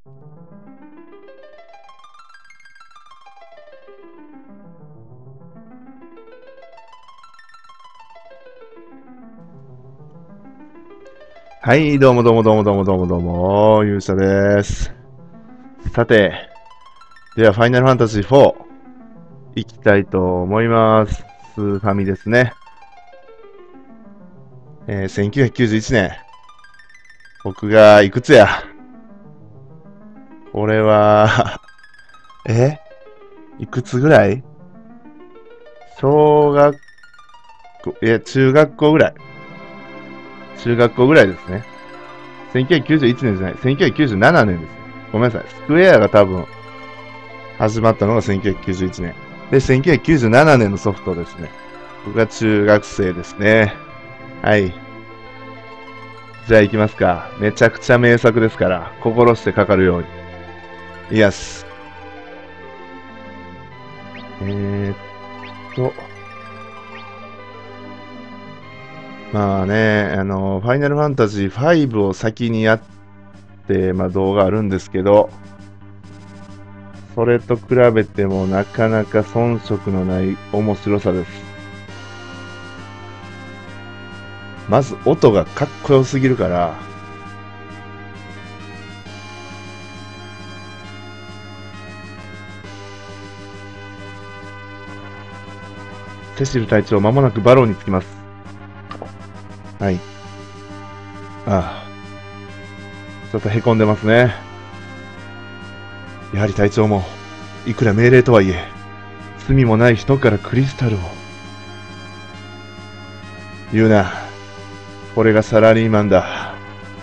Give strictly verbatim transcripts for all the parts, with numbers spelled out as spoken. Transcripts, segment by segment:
はい、どうもどうもどうもどうもどうもどうも、ゆうさです。さて、では、ファイナルファンタジーフォー、いきたいと思います。スーファミですね。えー、せんきゅうひゃくきゅうじゅういちねん。僕がいくつや？これは、えいくつぐらい？小学校、いや、中学校ぐらい。中学校ぐらいですね。せんきゅうひゃくきゅうじゅういちねんじゃない、せんきゅうひゃくきゅうじゅうななねんです。ごめんなさい。スクエアが多分、始まったのがせんきゅうひゃくきゅうじゅういちねん。で、せんきゅうひゃくきゅうじゅうななねんのソフトですね。僕が中学生ですね。はい。じゃあ行きますか。めちゃくちゃ名作ですから、心してかかるように。いきます。えーっと。まあね、あの、ファイナルファンタジーファイブを先にやって、まあ動画あるんですけど、それと比べてもなかなか遜色のない面白さです。まず音がかっこよすぎるから、セシル隊長、まもなくバロンに着きます。はい。ああ。ちょっと凹んでますね。やはり隊長も、いくら命令とはいえ、罪もない人からクリスタルを。言うな。これがサラリーマンだ。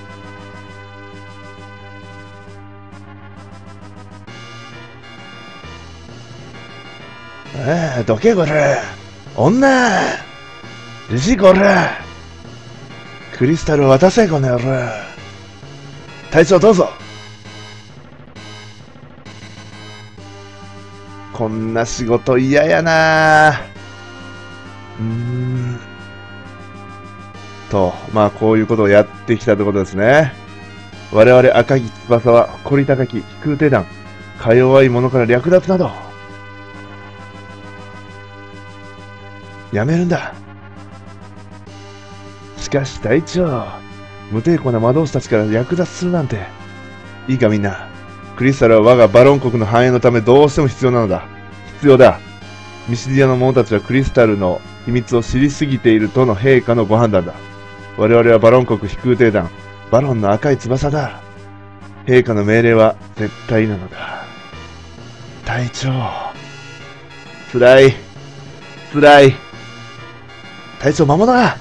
ああ、どけこら。女。じじこら。クリスタルを渡せこの野郎。隊長どうぞ。こんな仕事嫌やな。うーん。と、まあこういうことをやってきたってことですね。我々赤木翼は誇り高き飛空艇団、か弱い者から略奪など、やめるんだ。しかし隊長、無抵抗な魔導士たちから略奪するなんて。いいかみんな、クリスタルは我がバロン国の繁栄のためどうしても必要なのだ。必要だ。ミシディアの者たちはクリスタルの秘密を知りすぎているとの陛下のご判断だ。我々はバロン国飛空艇団、バロンの赤い翼だ。陛下の命令は絶対なのだ。隊長。つらい。つらい。隊長、魔物だ。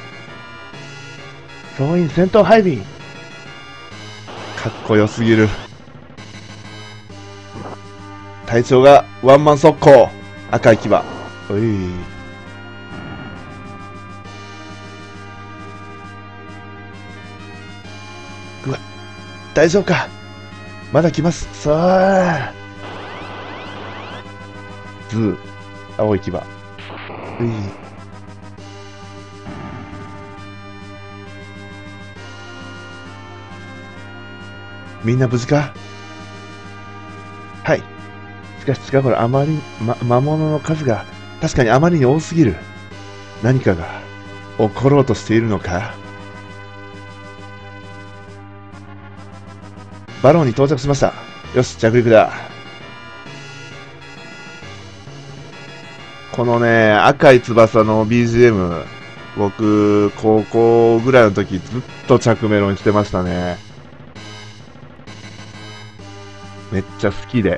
総員戦闘配備。かっこよすぎる。隊長がワンマン速攻。赤い牙。おい。うわ、大丈夫か。まだ来ます。さあ。ズー。青い牙。うい。みんな無事か？はい。しかし近頃あまり、ま、魔物の数が確かにあまりに多すぎる。何かが起ころうとしているのか？バロンに到着しました。よし、着陸だ。このね、赤い翼の ビージーエム、僕、高校ぐらいの時ずっと着メロにしてましたね。めっちゃ好きで。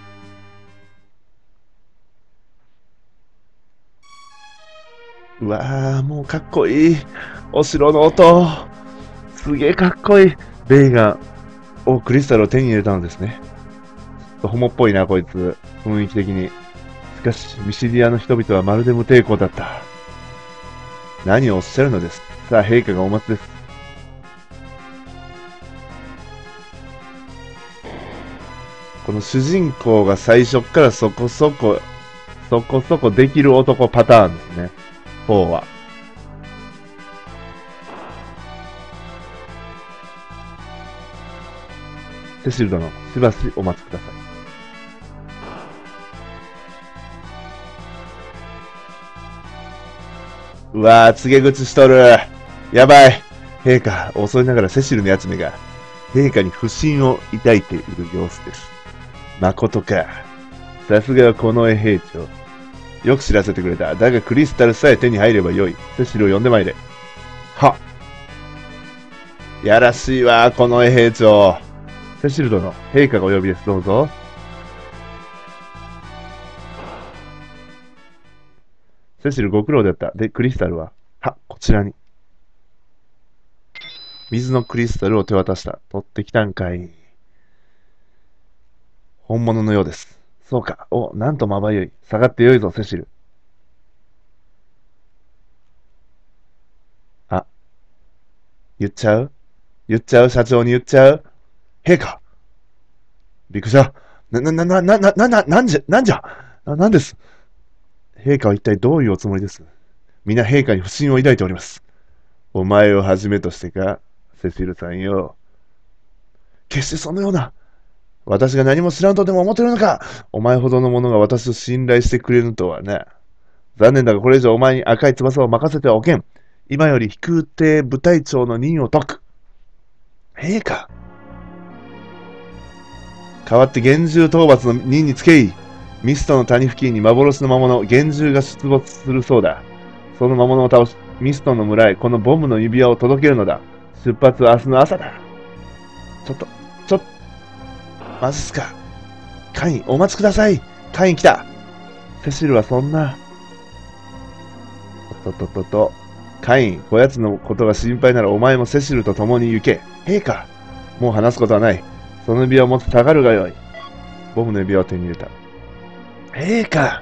うわー、もうかっこいい。お城の音。すげえかっこいい。ベイガン。お、クリスタルを手に入れたのですね。ホモっぽいな、こいつ。雰囲気的に。しかし、ミシディアの人々はまるで無抵抗だった。何をおっしゃるのです。さあ、陛下がお待ちです。この主人公が最初からそこそこ、そこそこできる男パターンですね。フォーは。 セシル殿、しばしお待ちください。うわぁ、告げ口しとる。やばい。陛下、襲いながらセシルのやつめが、陛下に不信を抱いている様子です。誠か。さすがはこの兵長。よく知らせてくれた。だがクリスタルさえ手に入ればよい。セシルを呼んでまいれ。は。やらしいわ、この兵長。セシル殿、陛下がお呼びです。どうぞ。セシルご苦労だった。で、クリスタルはは、こちらに。水のクリスタルを手渡した。取ってきたんかい。本物のようです。そうか。お、なんとまばゆい。下がってよいぞ、セシル。あ、言っちゃう言っちゃう社長に言っちゃう陛下びっくりした。な、な、な、な、な、な、な、な、なんじゃ、なんじゃ、な、なんです。陛下は一体どういうおつもりです。皆陛下に不信を抱いております。お前をはじめとしてか、セシルさんよ。決してそのような。私が何も知らんとでも思ってるのか。お前ほどの者が私を信頼してくれるとはな。残念だがこれ以上お前に赤い翼を任せてはおけん。今より飛空艇部隊長の任を解く。陛下。代わって厳重討伐の任につけい。ミストの谷付近に幻の魔物、厳重が出没するそうだ。その魔物を倒し、ミストの村へこのボムの指輪を届けるのだ。出発は明日の朝だ。ちょっと、ちょっと、マジっすか。カイン、お待ちください。カイン来た。セシルはそんな。とっとっとっと。カイン、こやつのことが心配ならお前もセシルと共に行け。陛下。もう話すことはない。その指輪を持ってたがるがよい。ボムの指輪を手に入れた。陛下。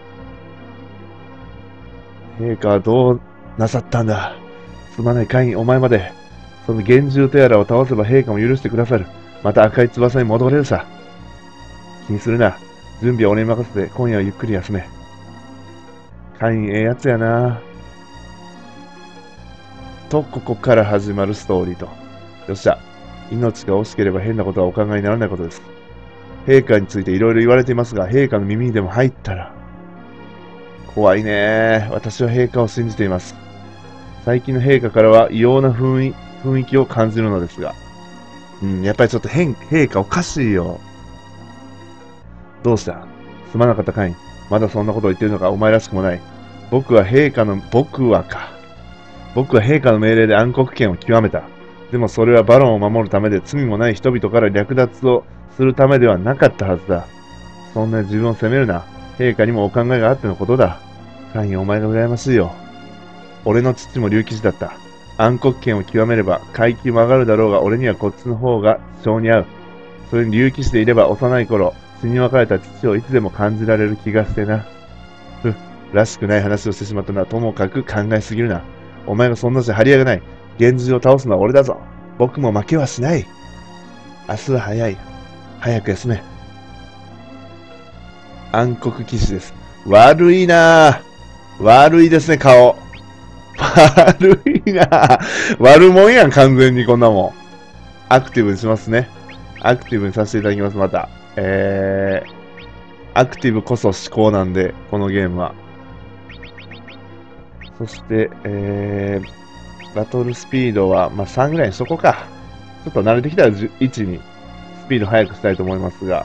陛下はどうなさったんだ。すまないカイン、お前まで。その厳重テアラを倒せば陛下も許してくださる。また赤い翼に戻れるさ。気にするな。準備は俺に任せて、今夜はゆっくり休め。カイン、ええやつやな。と、ここから始まるストーリーと。よっしゃ。命が惜しければ変なことはお考えにならないことです。陛下についていろいろ言われていますが、陛下の耳にでも入ったら。怖いね。私は陛下を信じています。最近の陛下からは異様な雰囲雰囲気を感じるのですが。うん、やっぱりちょっと変、陛下おかしいよ。どうしたすまなかったかい。まだそんなことを言ってるのかお前らしくもない。僕は陛下の、僕はか。僕は陛下の命令で暗黒権を極めた。でもそれはバロンを守るためで罪もない人々から略奪をするためではなかったはずだ。そんな自分を責めるな。陛下にもお考えがあってのことだ。カイン、お前が羨ましいよ。俺の父も竜騎士だった。暗黒権を極めれば階級も上がるだろうが俺にはこっちの方が性に合う。それに竜騎士でいれば幼い頃、死に別れた父をいつでも感じられる気がしてな。ふ、らしくない話をしてしまったのはともかく考えすぎるな。お前がそんなじゃ張り合いがない。厳重を倒すのは俺だぞ。僕も負けはしない。明日は早い。早く休め。暗黒騎士です。悪いなぁ。悪いですね、顔。悪いなぁ。悪もんやん、完全にこんなもん。アクティブにしますね。アクティブにさせていただきます、また。えー、アクティブこそ思考なんで、このゲームは。そして、えー、バトルスピードは、まあ、さんぐらいにしとこうか。ちょっと慣れてきたらいちにスピード速くしたいと思いますが。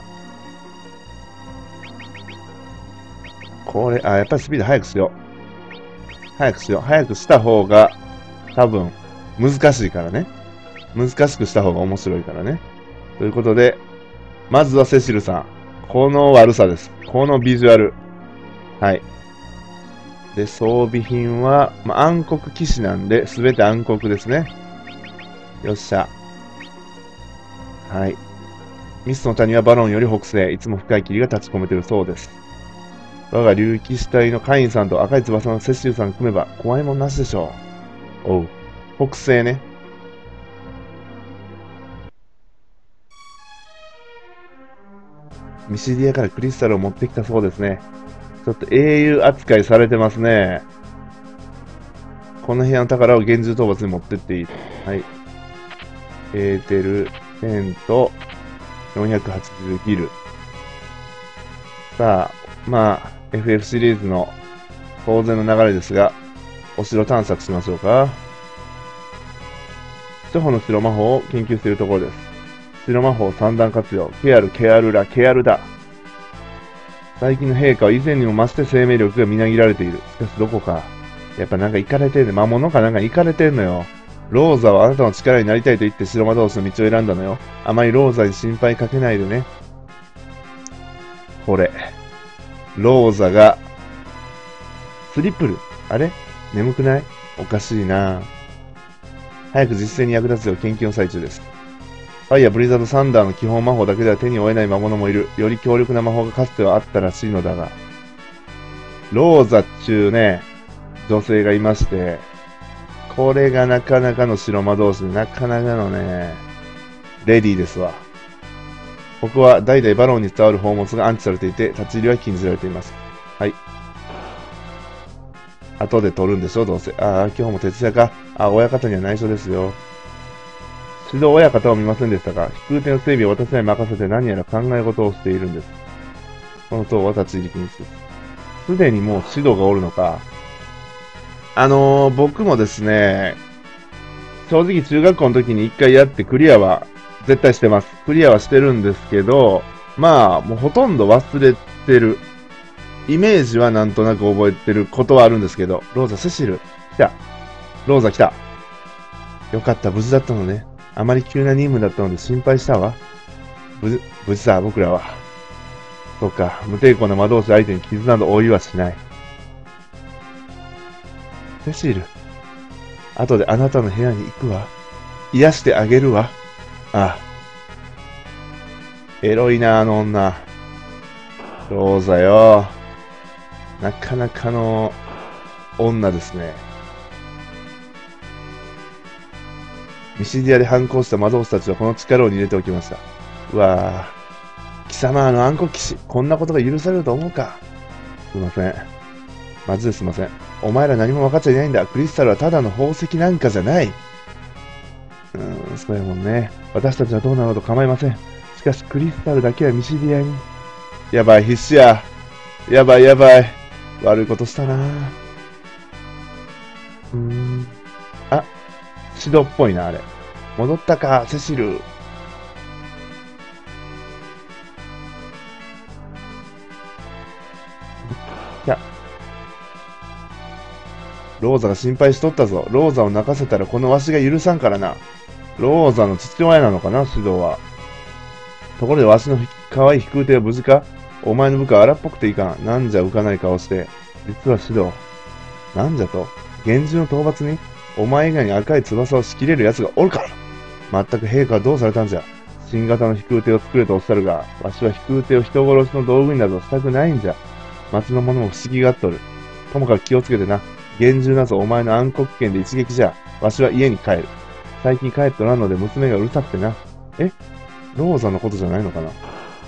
これ、あ、やっぱりスピード速くしよう。速くしよう。速くした方が、多分、難しいからね。難しくした方が面白いからね。ということで、まずはセシルさん。この悪さです。このビジュアル。はい。で、装備品は、まあ、暗黒騎士なんで、すべて暗黒ですね。よっしゃ。はい。ミストの谷はバロンより北西。いつも深い霧が立ち込めているそうです。我が竜騎士隊のカインさんと赤い翼のセシルさん組めば怖いもんなしでしょう。おう。北西ね。ミシディアからクリスタルを持ってきたそうですね。ちょっと英雄扱いされてますね。この部屋の宝を厳重討伐に持ってっていい。はい。エーテル、テント、 よんひゃくはちじゅうギル。さあ、まあ、エフエフ シリーズの当然の流れですが、お城探索しましょうか。初歩の城魔法を研究しているところです。城魔法三段活用。ケアル、ケアルラ、ケアルだ。最近の陛下は以前にも増して生命力がみなぎられている。しかしどこか。やっぱなんか行かれてんね。魔物かなんか行かれてんのよ。ローザはあなたの力になりたいと言って白魔導士の道を選んだのよ。あまりローザに心配かけないでね。これ。ローザが、スリップル。あれ眠くない？おかしいな。早く実践に役立つよう研究の最中です。ファイア、ブリザード、サンダーの基本魔法だけでは手に負えない魔物もいる。より強力な魔法がかつてはあったらしいのだが。ローザっちゅうね、女性がいまして、これがなかなかの白魔導士で、なかなかのね、レディーですわ。ここは代々バロンに伝わる宝物が安置されていて、立ち入りは禁じられています。はい。後で取るんでしょ、どうせ。ああ、今日も徹夜か。ああ、親方には内緒ですよ。指導親方を見ませんでしたが、飛空艇の整備を私に任せて何やら考え事をしているんです。この塔は立ち入り禁止です。すでにもう指導がおるのか。あのー、僕もですね、正直中学校の時に一回やってクリアは絶対してます。クリアはしてるんですけど、まあ、もうほとんど忘れてる。イメージはなんとなく覚えてることはあるんですけど、ローザ、セシル、来た。ローザ来た。よかった、無事だったのね。あまり急な任務だったので心配したわ。無事、無事さ、僕らは。そうか、無抵抗な魔導士相手に傷など負いはしない。セシル、後であなたの部屋に行くわ。癒してあげるわ。ああ。エロいな、あの女。ローザよ。なかなかの女ですね。ミシディアで反抗した魔導士たちはこの力を入れておきました。うわぁ。貴様、あの暗黒騎士、こんなことが許されると思うか？すいません。まずですいません。お前ら何も分かっちゃいないんだ。クリスタルはただの宝石なんかじゃない。うーん、そうやもんね。私たちはどうなろうと構いません。しかし、クリスタルだけはミシディアに。やばい、必死や。やばい、やばい。悪いことしたな。うーん。あ、シドっぽいな、あれ。戻ったか、セシル。いや、ローザが心配しとったぞ。ローザを泣かせたらこのわしが許さんからな。ローザの父親なのかな、シドは。ところでわしの可愛い飛空艇は無事か？お前の部下は荒っぽくていかん。なんじゃ浮かない顔して。実はシド。なんじゃと？厳重の討伐にお前以外に赤い翼を仕切れる奴がおるから。まったく陛下はどうされたんじゃ。新型の飛空艇を作れとおっしゃるが、わしは飛空艇を人殺しの道具になどしたくないんじゃ。町の者も不思議がっとる。ともかく気をつけてな。厳重なぞお前の暗黒圏で一撃じゃ。わしは家に帰る。最近帰っとらんので娘がうるさくてな。えローザのことじゃないのかな？ん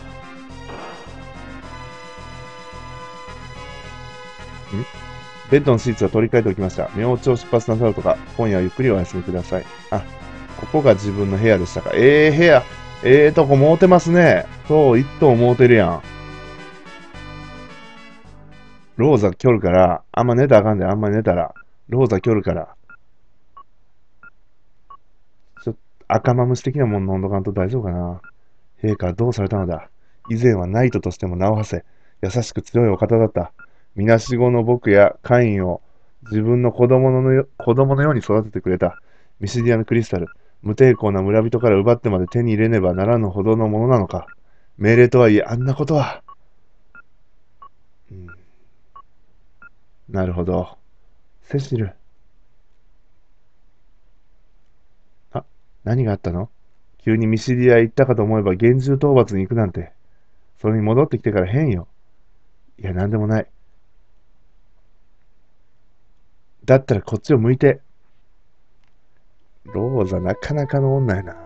ベッドのシーツは取り替えておきました。明朝出発なさるとか、今夜はゆっくりお休みください。あ、ここが自分の部屋でしたか。ええー、部屋。ええー、とこもうてますね。そう、一棟もうてるやん。ローザ来るから、あんま寝たらあかんで、あんま寝たら。ローザ来るから。ちょっと赤マムシ的なもん飲んどかんと大丈夫かな。陛下はどうされたのだ。以前はナイトとしても名を馳せ、優しく強いお方だった。みなしごの僕やカインを自分の子供のよ子供のように育ててくれた。ミシディアのクリスタル、無抵抗な村人から奪ってまで手に入れねばならぬほどのものなのか。命令とはいえ、あんなことは。うん、なるほど。セシル。あ、何があったの？急にミシディアへ行ったかと思えば厳重討伐に行くなんて。それに戻ってきてから変よ。いや、なんでもない。だったらこっちを向いて。ローザなかなかの女やな。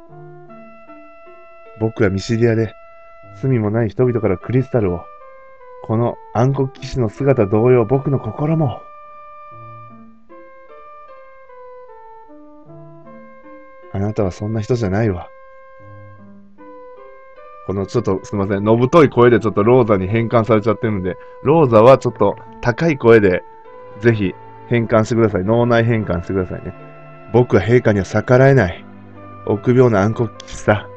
僕はミシディアで罪もない人々からクリスタルを。この暗黒騎士の姿同様僕の心も。あなたはそんな人じゃないわ。 このちょっとすみません、のぶとい声でちょっとローザに変換されちゃってるんで、ローザはちょっと高い声でぜひ変換してください。脳内変換してくださいね。僕は陛下には逆らえない。臆病な暗黒騎士さ。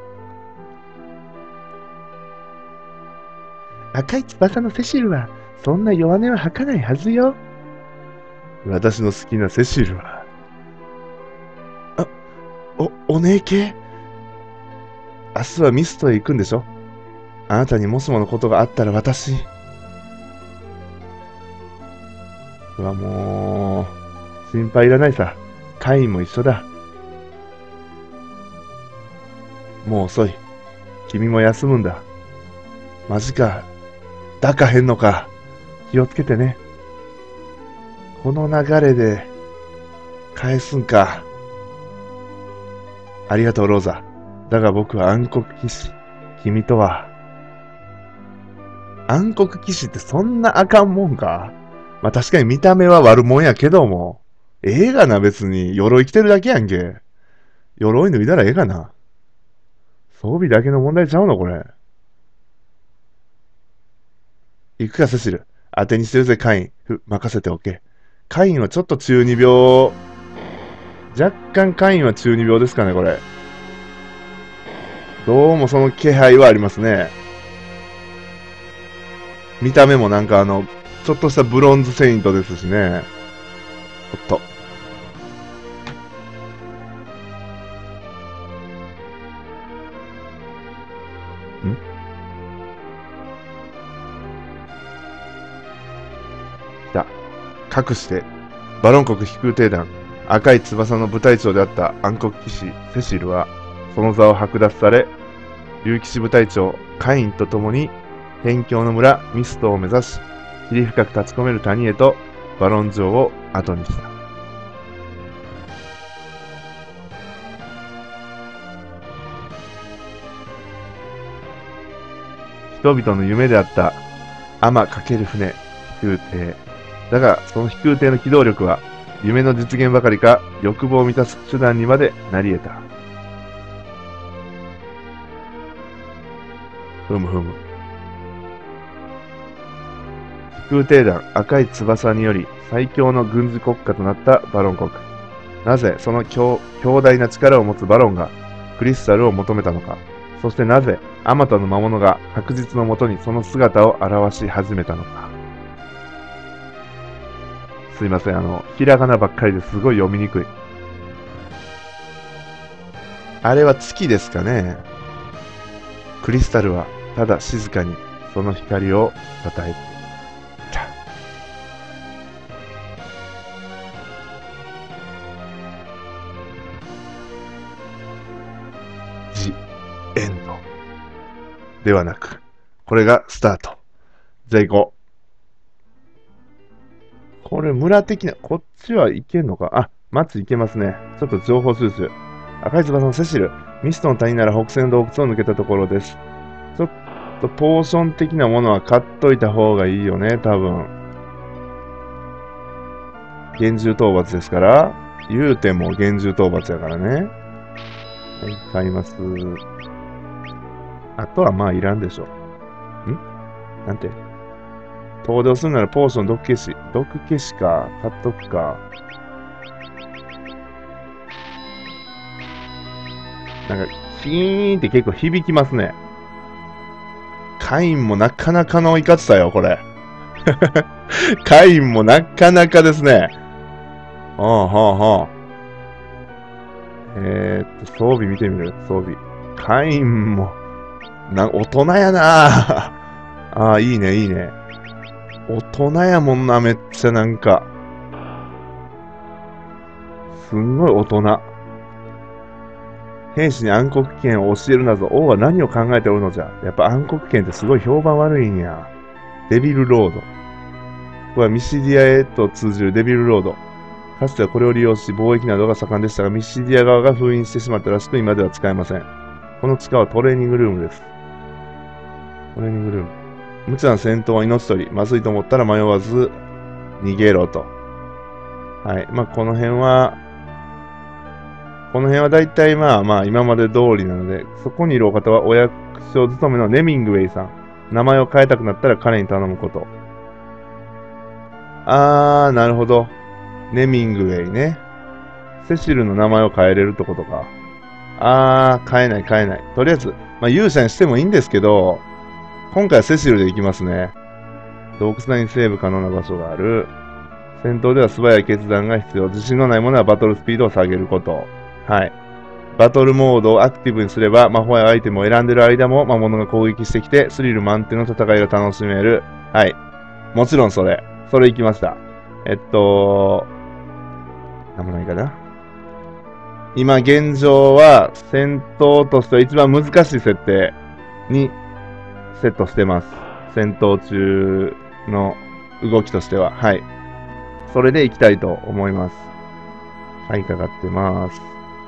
赤い翼のセシルは、そんな弱音は吐かないはずよ。私の好きなセシルは。あ、お、お姉系？明日はミストへ行くんでしょ？あなたにもしものことがあったら私。うわ、もう、心配いらないさ。カインも一緒だ。もう遅い。君も休むんだ。マジか。だかへんのか。気をつけてね。この流れで、返すんか。ありがとう、ローザ。だが僕は暗黒騎士。君とは。暗黒騎士ってそんなあかんもんか？まあ確かに見た目は悪もんやけども。ええがな、別に。鎧着てるだけやんけ。鎧脱いだらええかな。装備だけの問題ちゃうのこれ。行くか、セシル。当てにしてるぜ、カイン。ふ、任せておけ。カインはちょっと中二病。若干カインは中二病ですかね、これ。どうもその気配はありますね。見た目もなんかあの、ちょっとしたブロンズセイントですしね。おっと。ん？来た。かくして、バロン国飛空艇団、赤い翼の部隊長であった暗黒騎士セシルは、その座を剥奪され、竜騎士部隊長カインと共に、辺境の村ミストを目指し、霧深く立ち込める谷へとバロン城を後にした。人々の夢であった天かける船飛空艇。だが、その飛空艇の機動力は、夢の実現ばかりか、欲望を満たす手段にまでなり得た。ふむふむ。飛空艇団赤い翼により最強の軍事国家となったバロン国。なぜその 強, 強大な力を持つバロンがクリスタルを求めたのか。そしてなぜあまたの魔物が白日のもとにその姿を現し始めたのか。すいません、あの、ひらがなばっかりですごい読みにくい。あれは月ですかね。クリスタルはただ静かにその光をたたえていた。ジ・エンドではなく、これがスタート。じゃあ行こう。これ村的な、こっちは行けんのか？あ、町行けますね。ちょっと情報収集。赤い翼のセシル、ミストの谷なら北西の洞窟を抜けたところです。ちょっとポーション的なものは買っといた方がいいよね、多分。厳重討伐ですから、言うても厳重討伐やからね。はい、買います。あとはまあいらんでしょ。ん？なんて？登場するならポーション毒消し。毒消しか。買っとくか。なんか、キーンって結構響きますね。カインもなかなかのいかつさよ、これ。カインもなかなかですね。はあはあはあ。えー、っと、装備見てみる装備。カインも、な、大人やなああ、いいね、いいね。大人やもんな、めっちゃなんか。すんごい大人。兵士に暗黒剣を教えるなぞ、王は何を考えておるのじゃ。やっぱ暗黒剣ってすごい評判悪いんや。デビルロード。ここはミシディアへと通じるデビルロード。かつてはこれを利用し貿易などが盛んでしたが、ミシディア側が封印してしまったらしく、今では使えません。この地下はトレーニングルームです。トレーニングルーム。無茶な戦闘は命取り。まずいと思ったら迷わず逃げろと。はい。まあ、この辺は、この辺は大体まあまあ今まで通りなので、そこにいるお方はお役長勤めのネミングウェイさん。名前を変えたくなったら彼に頼むこと。あー、なるほど。ネミングウェイね。セシルの名前を変えれるってことか。あー、変えない変えない。とりあえず、まあ、勇者にしてもいいんですけど、今回はセシルで行きますね。洞窟内にセーブ可能な場所がある。戦闘では素早い決断が必要。自信のないものはバトルスピードを下げること。はい。バトルモードをアクティブにすれば、魔法やアイテムを選んでる間も魔物が攻撃してきて、スリル満点の戦いが楽しめる。はい。もちろんそれ。それ行きました。えっと、なんもないかな。今現状は戦闘としては一番難しい設定にセットしてます。戦闘中の動きとしては。はい。それで行きたいと思います。はい、かかってます。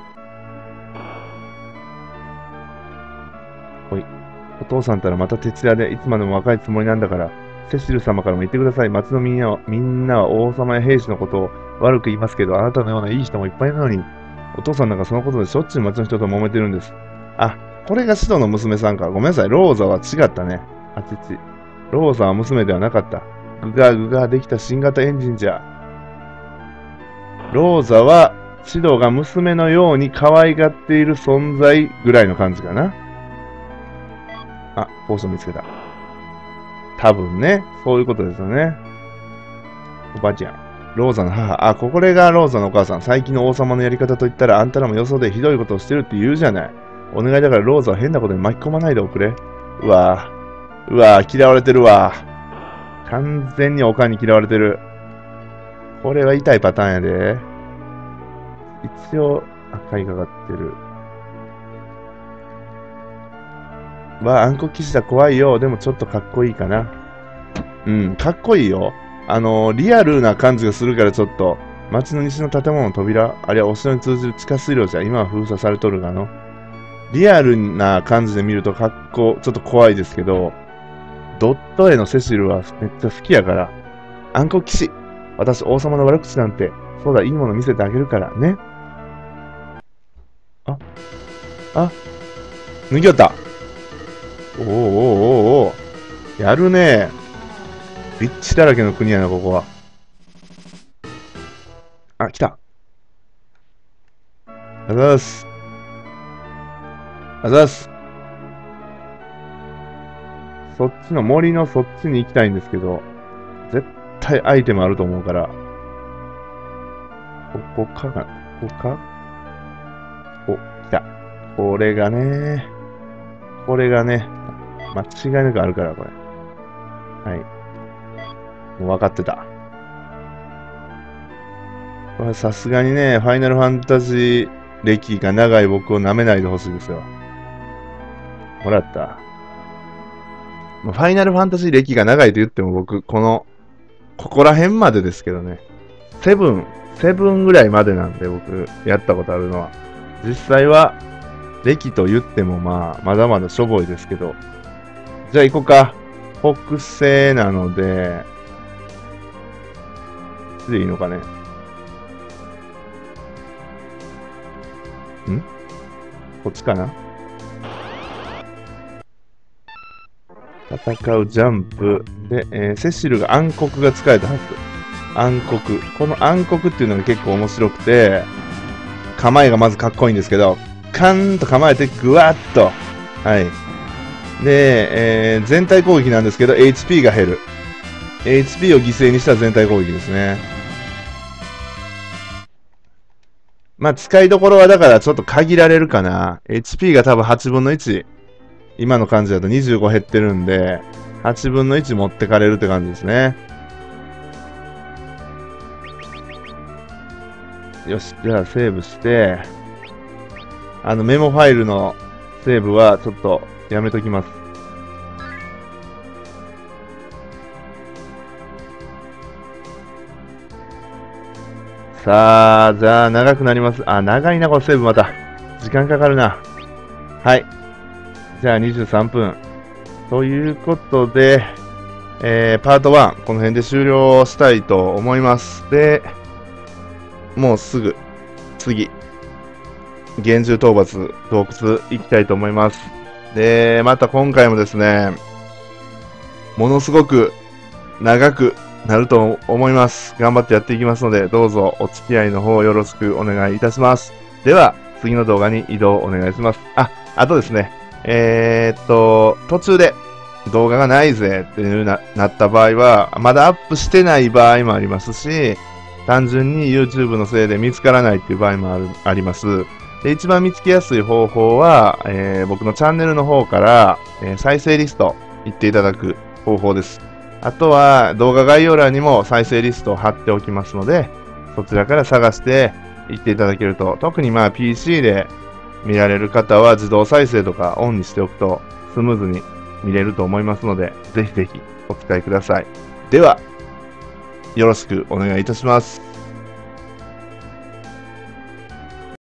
ほい。お父さんたらまた徹夜でいつまでも若いつもりなんだから、セシル様からも言ってください。町のみんなは、みんなは王様や兵士のことを悪く言いますけど、あなたのようないい人もいっぱいいるのに、お父さんなんかそのことでしょっちゅう町の人と揉めてるんです。あ、これがシドの娘さんか。ごめんなさい。ローザは違ったね。あちち。ローザは娘ではなかった。グガーグガーできた新型エンジンじゃ。ローザは、シドが娘のように可愛がっている存在ぐらいの感じかな。あ、ポーション見つけた。多分ね。そういうことですよね。おばあちゃん。ローザの母。あ、これがローザのお母さん。最近の王様のやり方といったら、あんたらもよそでひどいことをしてるって言うじゃない。お願いだからローザを変なことに巻き込まないでおくれ。うわぁ。うわぁ、嫌われてるわ。完全におかんに嫌われてる。これは痛いパターンやで。一応、赤いかかってる。わあ、暗黒騎士だ、怖いよ。でもちょっとかっこいいかな。うん、かっこいいよ。あのー、リアルな感じがするからちょっと、街の西の建物の扉、あれはお城に通じる地下水路じゃ、今は封鎖されとるがの。リアルな感じで見るとかっこ、ちょっと怖いですけど、ドット絵のセシルはめっちゃ好きやから、暗黒騎士、私王様の悪口なんて、そうだ、いいもの見せてあげるからね。あ、あ、脱ぎよった。おーおーおーおー、やるねー。ビッチだらけの国やな、ここは。あ、来た。あざーす。あざーす。そっちの森のそっちに行きたいんですけど、絶対アイテムあると思うから。ここかな、ここかお、来た。これがね、これがね、間違いなくあるから、これ。はい。もう分かってた。これさすがにね、ファイナルファンタジー歴が長い僕を舐めないでほしいですよ。もらった。ファイナルファンタジー歴が長いと言っても僕、この、ここら辺までですけどね。セブン、セブンぐらいまでなんで僕、やったことあるのは。実際は、歴と言ってもまあ、まだまだしょぼいですけど。じゃあ行こうか。北西なので、でいいのかね。んこっちかな。戦うジャンプ。で、えー、セシルが暗黒が使えたはず。暗黒。この暗黒っていうのが結構面白くて、構えがまずかっこいいんですけど、カーンと構えてぐわっと。はい。で、えー、全体攻撃なんですけど、エイチピー が減る。エイチピー を犠牲にした全体攻撃ですね。まあ、使いどころはだからちょっと限られるかな。エイチピー が多分はちぶんのいち。今の感じだとにじゅうご減ってるんで、はちぶんのいち持ってかれるって感じですね。よし、じゃあセーブして、あのメモファイルのセーブはちょっとやめときます。さあ、じゃあ長くなります。あ、長いな、このセーブまた。時間かかるな。はい。じゃあにじゅうさんぷん。ということで、えー、パートワン、この辺で終了したいと思います。で、もうすぐ、次、厳重討伐、洞窟行きたいと思います。 で、また今回もですね、ものすごく長くなると思います。頑張ってやっていきますので、どうぞお付き合いの方よろしくお願いいたします。では、次の動画に移動お願いします。あ、あとですね、えー、っと、途中で動画がないぜっていうな、なった場合は、まだアップしてない場合もありますし、単純に YouTube のせいで見つからないっていう場合もあるあります。で、一番見つけやすい方法は、えー、僕のチャンネルの方から、えー、再生リスト行っていただく方法です。あとは動画概要欄にも再生リストを貼っておきますので、そちらから探して行っていただけると、特にまあ ピーシー で見られる方は自動再生とかオンにしておくとスムーズに見れると思いますので、ぜひぜひお使いください。では、よろしくお願いいたします。